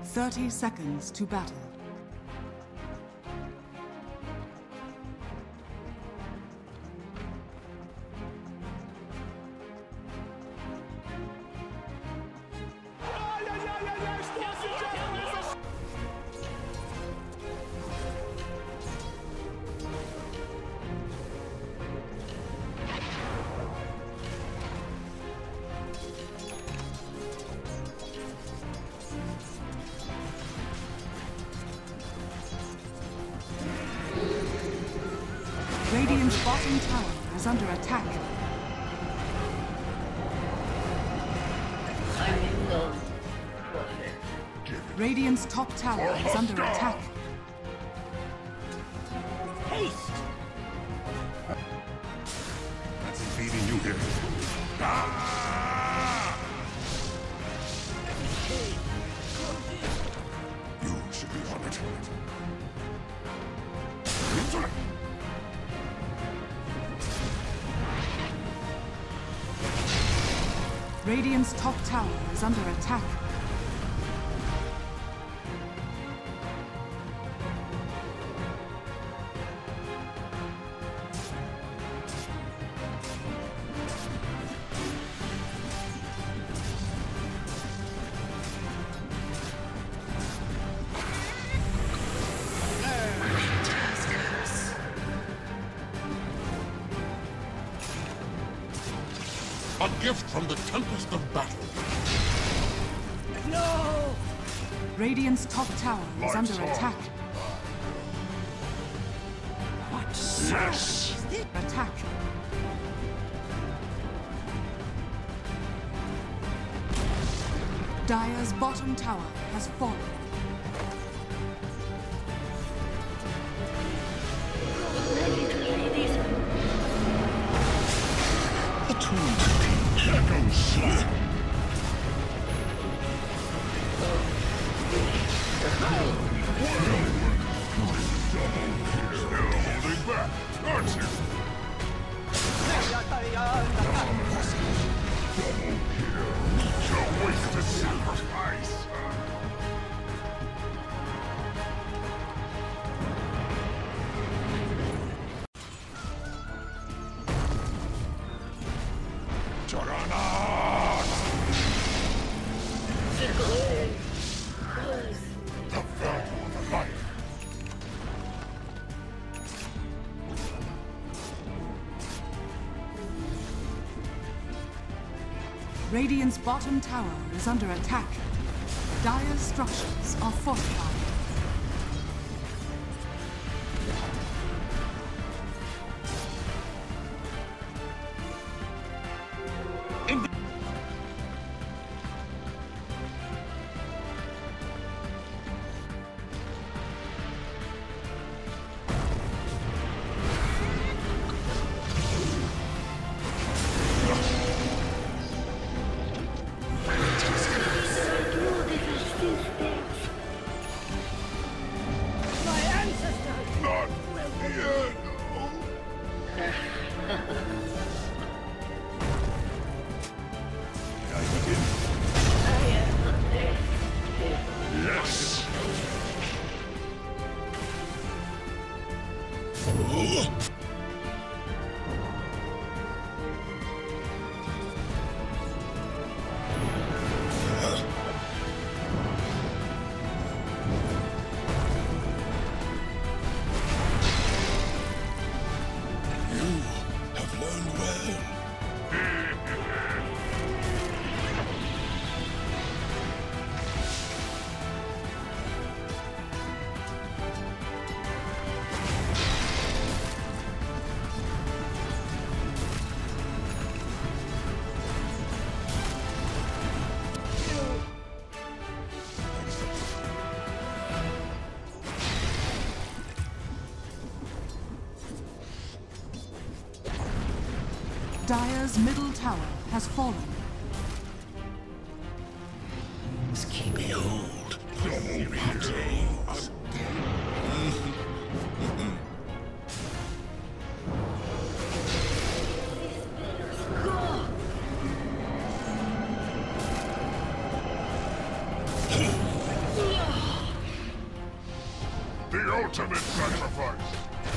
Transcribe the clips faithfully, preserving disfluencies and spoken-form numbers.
Thirty seconds to battle. Radiant's bottom tower is under attack. Radiant's top tower is under attack. Haste! That's feeding you here. Ah! You should be on it. Into it! Radiant's top tower is under attack. A gift from the Tempest of Battle. No! Radiant's top tower is Lights under on. attack. What? Yes! Attack. Dire's bottom tower has fallen. A tool to teach. Echo slap. Still holding back, aren't you? A wasted sacrifice. Juggernaut! The value of a life. Radiant's bottom tower is under attack. Dire's structures are fortified. Not yet. Can I begin? Yes. Have learned well. Dire's middle tower has fallen. Behold, double kills. The ultimate sacrifice.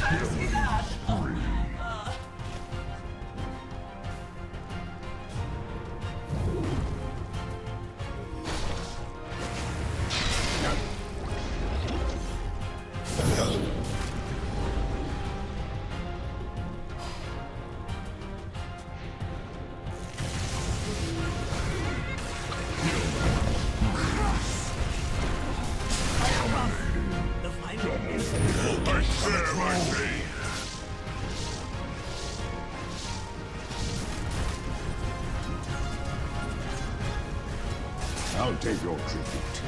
I share my pain. I'll take your tribute.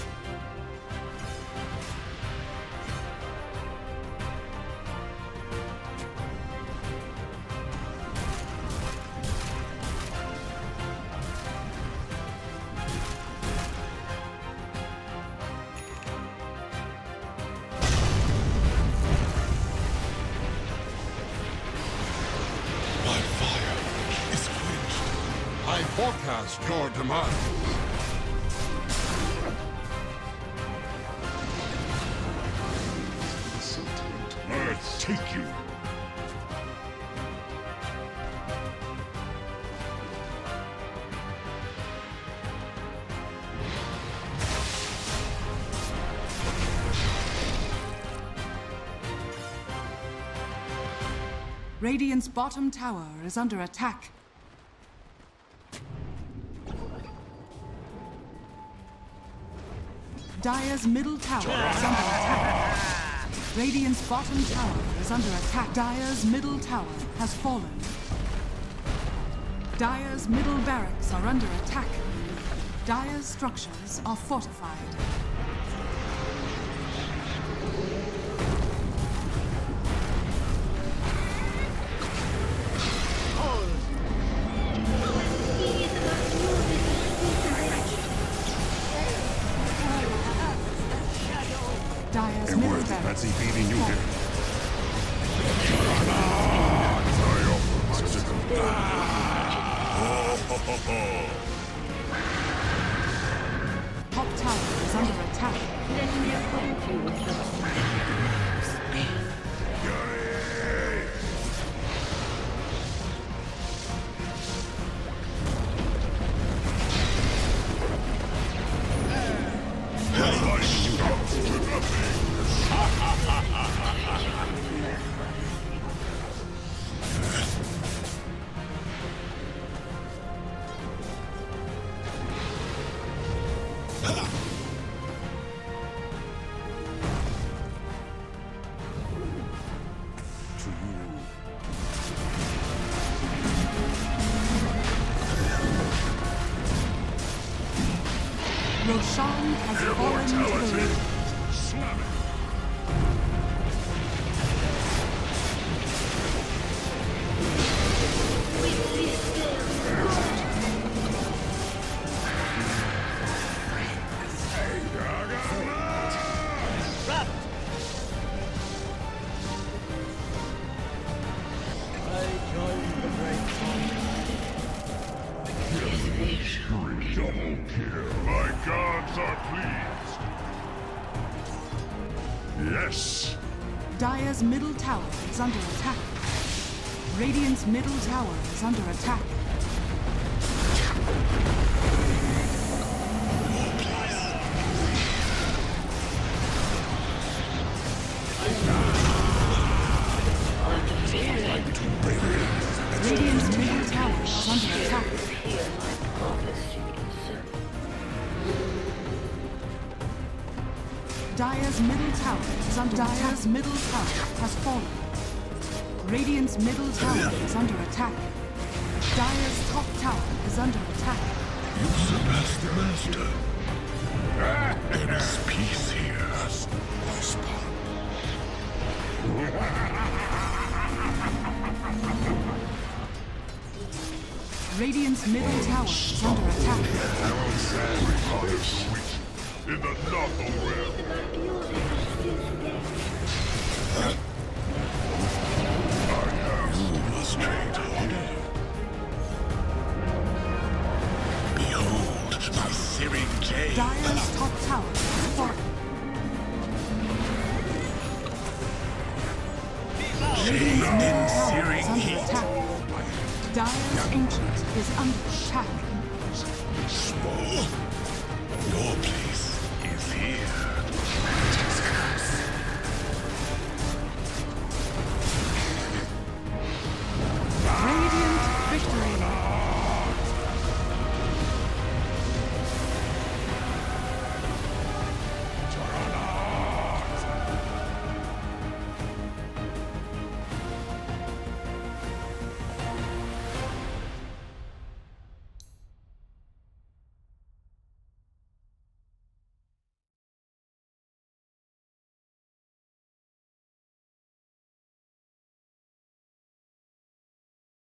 I forecast your demise. Let's take you. Radiant's bottom tower is under attack. Dire's middle tower is under attack. Radiant's bottom tower is under attack. Dire's middle tower has fallen. Dire's middle barracks are under attack. Dire's structures are fortified. Dire's middle barracks That's beating you here. top tower is under attack. Let me acquaint you with the Roshan has fallen to the river. Slam it. Double kill. My gods are pleased. Yes. Dire's middle tower is under attack. Radiant's middle tower is under attack. Radiant's middle tower is under attack. Dire's middle tower is under attack. Dire's middle tower has fallen. Radiant's middle tower is under attack. Dire's top tower is under attack. You surpassed the master. There is peace here. Whisper. Radiant's middle tower is under attack. In the Nothel realm. You must trade harder. Behold my searing cave. Dire's top tower has fallen. Radiant's middle tower is under attack. Dire's ancient is under attack.